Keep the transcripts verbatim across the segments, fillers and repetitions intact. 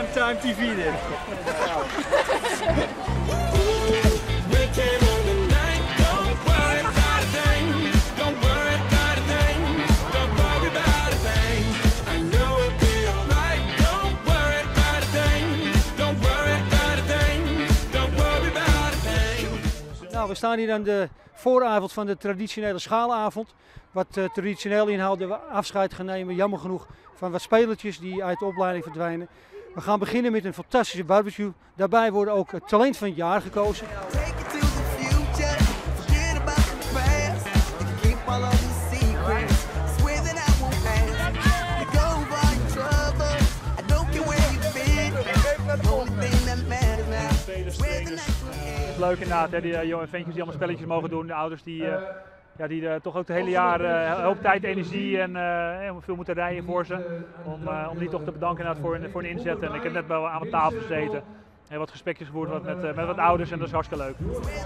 Primetime T V dit. Nou, we staan hier aan de vooravond van de traditionele schaalavond. Wat uh, traditioneel inhoudt dat we afscheid gaan nemen, jammer genoeg, van wat spelertjes die uit de opleiding verdwijnen. We gaan beginnen met een fantastische barbecue. Daarbij worden ook het talent van het jaar gekozen. Het is leuk inderdaad, hè, die uh, jonge ventjes die allemaal spelletjes mogen doen, de ouders die, uh, ja, die uh, toch ook het hele jaar uh, een hoop tijd, energie en uh, veel moeten rijden voor ze. Om, uh, om die toch te bedanken inderdaad voor, voor hun inzet. En ik heb net wel aan mijn tafel gezeten en wat gesprekjes gevoerd wat met, uh, met wat ouders en dat is hartstikke leuk.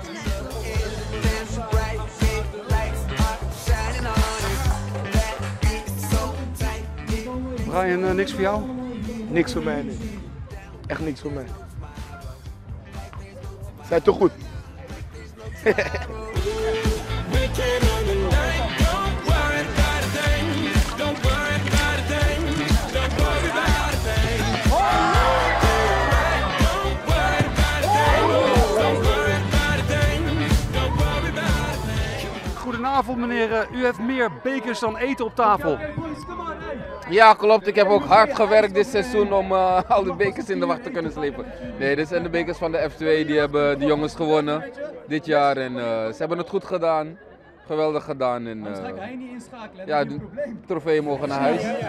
Brian, uh, niks voor jou? Niks voor mij, nee. Echt niks voor mij. Zij toch goed. Goedenavond meneer, u heeft meer bekers dan eten op tafel. Ja, klopt. Ik heb ook hard gewerkt dit seizoen om uh, al die bekers in de wacht te kunnen slepen. Nee, dit zijn de bekers van de F twee, die hebben de jongens gewonnen dit jaar en uh, ze hebben het goed gedaan. Geweldig gedaan en uh, ja, de trofeeën mogen naar huis. En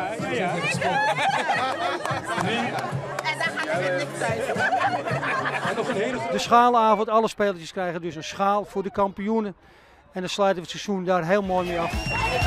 dan gaan we weer thuis. De schaalavond, alle spelertjes krijgen dus een schaal voor de kampioenen. En dan sluiten we het seizoen daar heel mooi mee af.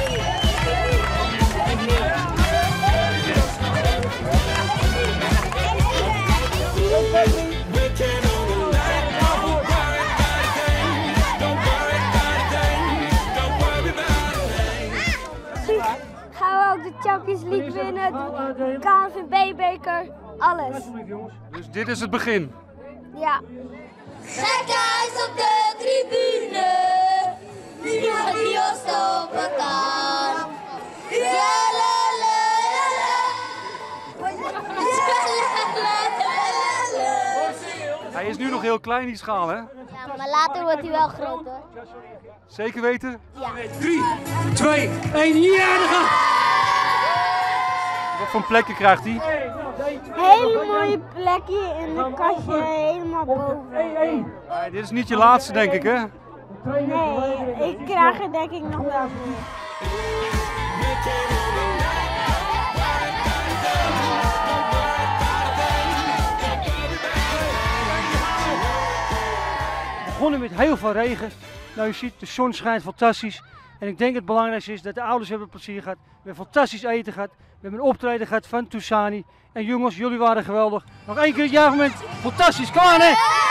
Gaan we ook de Champions League winnen, de K N V B-beker, alles. Dus dit is het begin? Ja. Gekhuis op de tribune, niemand die ons stoppen kan. Hij is nu nog heel klein, die schaal, hè? Ja, maar later wordt hij wel groot, hoor. Zeker weten? Ja. drie, twee, één, ja! Wat voor plekken krijgt hij? Hele mooie plekje in de kastje, helemaal boven. Nee, dit is niet je laatste, denk ik, hè? Nee, ik krijg er denk ik nog wel meer. We begonnen met heel veel regen. Nou, je ziet, de zon schijnt fantastisch. En ik denk het belangrijkste is dat de ouders hebben plezier gehad. We hebben fantastisch eten gehad. We hebben een optreden gehad van Toussani. En jongens, jullie waren geweldig. Nog één keer het jaarmoment. Fantastisch, kom aan hè!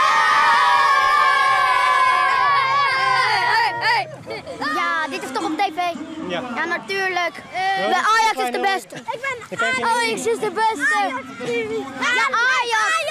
Ja, dit is toch op tv? Ja. Ja, natuurlijk. De Ajax is de beste. Ik ben Ajax is de beste. Ja, Ajax.